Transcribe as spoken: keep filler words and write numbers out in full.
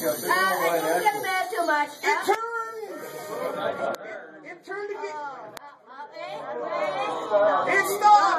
I didn't get mad too much. It turned. It, it turned again. Uh, uh, uh, It stopped.